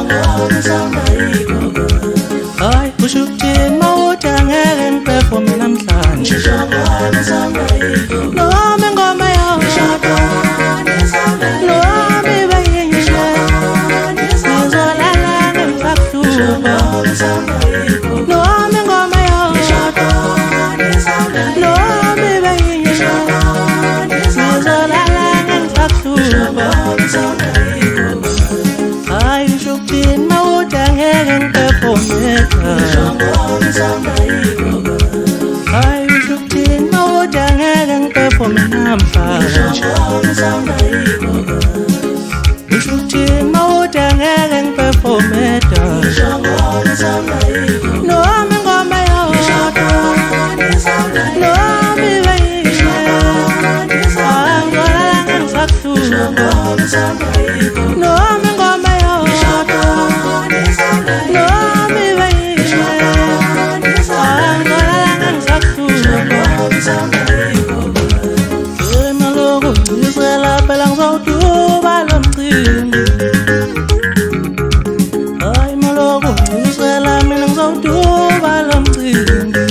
Ay, ushukthini mawuthi angeke ngiperforme namhlanje. Noma ingoma yodwa, noma ibe yinhle, ngizolala ngisakuhluba. Noma ingoma yodwa, noma ibe yinhle, ngizolala ngisakuhluba. Ay, ushukthini mawuthi angeke ngiperforme. Ay, ushukthini mawuthi angeke ngiperforme namhlanje. Ushukthini mawuthi angeke ngiperforme noma ingoma yodwa, noma ibe yinhle, angizolala ngisakuhluba. Noma ingoma yodwa, noma ibe yinhle, angizolala ngisakuhluba. Maloku ngicela phela ngizowuduba lo mcimbi. Hayi maloku ngicela mina ngizowuduba lo mcimbi.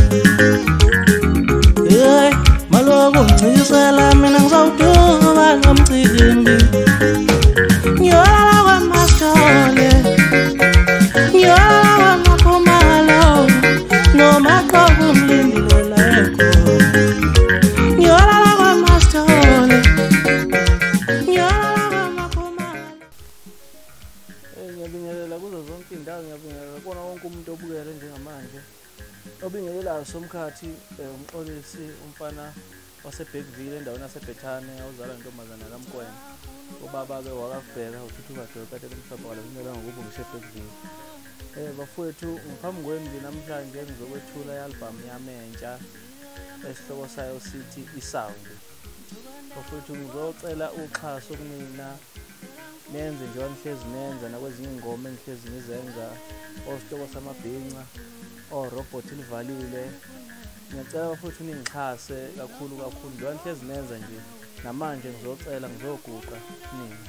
Hey, maloku ngicela mina ngizowuduba lo mcimbi. Ngiyolala kwamasole, ngiyolala kwamaphumalo, noma qoba umlindile la ekhona. Ngiyolala kwamasole, ngiyolala kwamaphumalo. Ngiyabingelela kuzo zonke indawo, ngiyabingelela kona wonke umuntu obukele njengamanje. Obingelelayo Somkhathi, umxolisi umfana waseBackville endaweni yaseBethane ozala intombazana kaMkwena. Ubaba-ke wakabheka uthuthuka kade kumhlaba kumele ngokuba ngiseBackville. Bafowethu ngaphambi kwenu nje namhlanje ngizokwethula i-album yami entsha esihloko sayo sithi iSound. Bafowethu ngizocela uxhaso kunina nenze nje wanihlezi nenza nakwezinye ingoma engihlezi ngizenza ositoko samabhinca robot livalile. Ngiyacela bafowethu ningixhase kakhulu nje wanihlezi nenza nje namanje ngizocela ngizoguqa nini.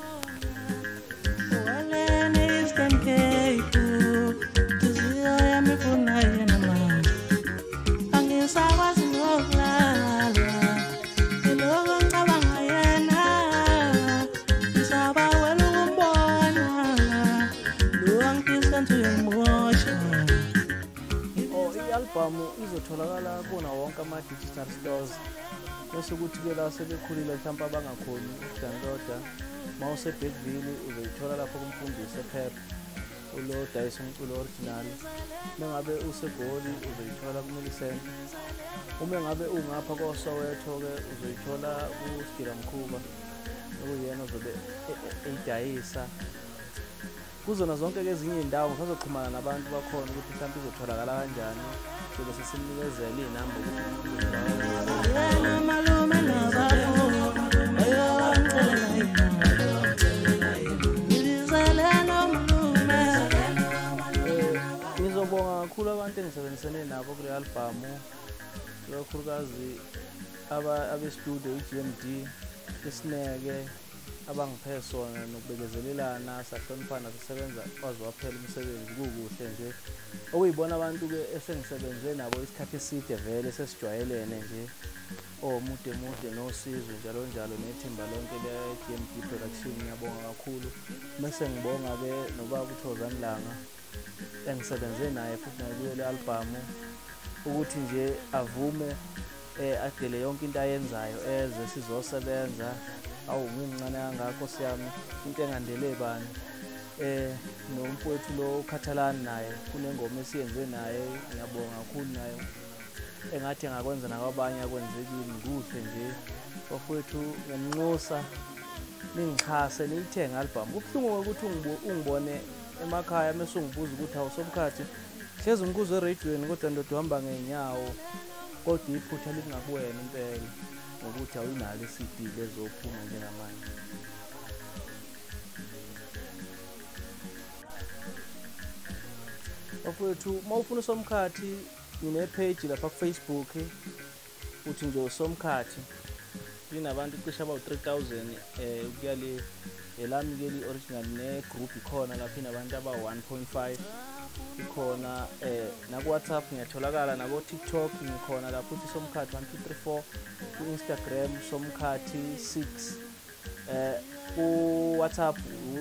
Angisakwazi ngokulala, ilokho ngicabanga yena, ngisaba wena ukumbona, lo angifisa nje uyangimosha. I-album izotholakala kona wonke ama-digital stores. Bese ukuthi-ke la sebekhulile mhlawumpe abangakhoni ukudownloada, ma useBackville uzoyithola lapho kumfundisi ePep ulo dayisa umculo original. Uma ngabe useGoli uzoyithola kuMillicent. Uma ngabe ungapha koSoweto-ke uzoyithola kuSigila Mkhuba, okuyena ozobe eyidayisa. Kuzona zonke-ke ezinye iy'ndawo ngisazoxhumana nabantu bakhona ukuthi mhlawumpe izotholakala kanjani. Sobe sesimnikezela iy'namba ngizobonga kakhulu abantu engisebenzisene nabo kule album, ikakhulukazi abestudio iGMD, isineke abangiphe sona nokubekezelelana, sahloniphana sisebenza kwaze waphela umsebenzi kukuhle nje. Okuyibona abantu-ke esengisebenze nabo isikhathi eside vele sesijwayelene nje, mude nosizo njalo njalo nethimba lonke le-GMD Production. Ngiyabonga kakhulu. Bese ngibonga-ke nobaba uThokozani Langa engisebenze naye futhi naye le album ukuthi nje avume adele yonke into ayenzayo eze sizosebenza. Awu ngimncane kangakho siyami into engandele bani. Nomfowethu lo uKhathalani naye kunengoma esiyenze naye, ngiyabonga kakhulu naye. Engathi ngakwenza nakwabanye akwenzekile kuhle nje. Bafowethu ngiyamnxusa ningixhase niyithenge album. Kubuhlungu ukuthi ungibone emakhaya mase ungibuza ukuthi awuSomkhathi hlezi ngikuzwe eradioweni kodwa ndoda uhamba ngeenyawo, kodwa iphutha lingakuwena impela ngokuthi awuyinalo iCD lezophuma njengamanje. Bafowethu mawufuna uSomkhathi ngine-page lapha kuFacebook uthi nje uSomkhathi. Inabantu cishe about 3000 ukuyale elami ke original ne group ikhona lapha inabantu aba 1.5 ikhona na ku WhatsApp ngiyatholakala na ku TikTok ngikhona lapho uthi Somkhathi 1234 ku Instagram Somkhathi 6 ku WhatsApp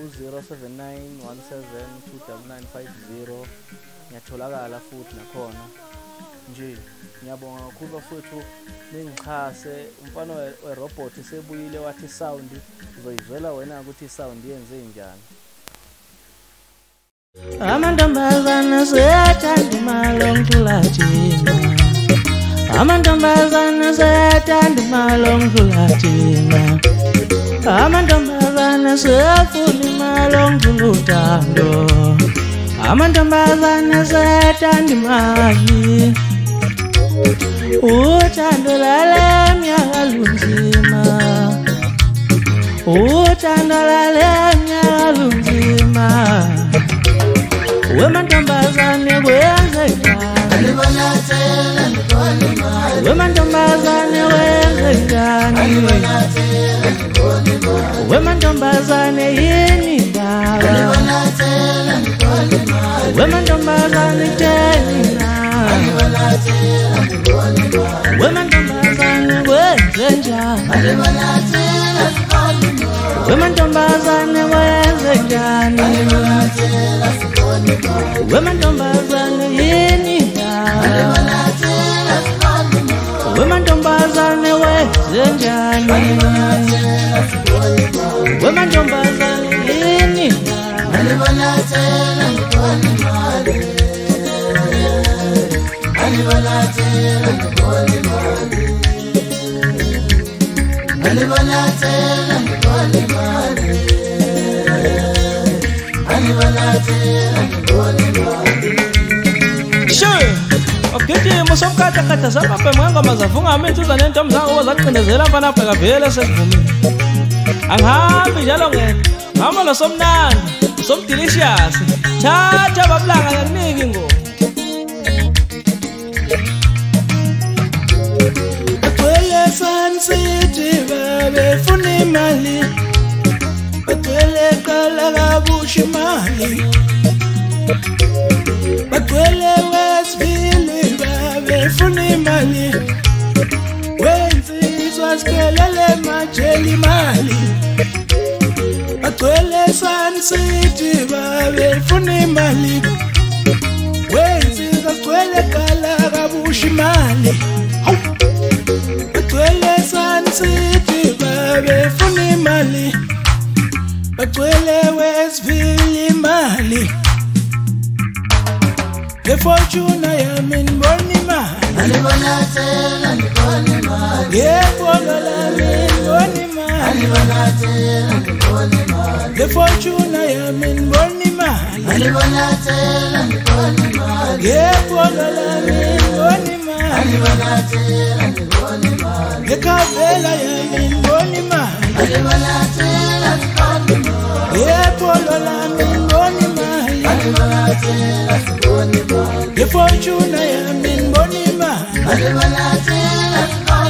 u0791729950 ngiyatholakala futhi nakhona nje ngiyabonga kakhulu bafowethu ningichase umfana werobot sebuyile wathi sound uzoyizwela wena ukuthi sound yenze njani. Amantombazana siyathanda imali omhlulathina, amantombazana siyathanda imali omhlulathina, amantombazana siyafuna imali omhluluthando, amantombazana siyathanda imali, uthando lale minyaka lunzima, uthando lale minyaka lunzima. Wemantombazane wenzekani, wemantombazane wenzekani, wemantombazane yini ndaba, wemantombazane thelina, wemantombazane wenzenjani, wemantombazane wenzenjani, wemantombazane yini ndaba, wemantombazane wenzenjani, wemantombazane yini ndaba. Ogijima somkhathi zapha mwanga mazavunga amenzuza nentombi zangu ozacindezela mfana bheka vele sesivumile. Angihambi njalo ngeke ngihamba nosomnandi somdelicious thatha bablanga ngiyakunika ingoma. Bagcwele Sun City babefuna imali, bagcwele qala kabusha imali, bagcwele Westville babefuna imali, wensizwa siphelele majeli imali, bagcwele Sun City babefuna imali, wensizwa siphelele qala kabusha imali, bagcwele Sun City babefuna imali, bagcwele Westville imali, ngefortuna yami ngibona imali, ngebhola lami ngibona imali, ngefortuna yami ngibona imali, ngebhola lami ngibona imali, ngekhavela yami ngibona imali, ngebhola lami ngibona imali, ngefortuna yami ngibona imali.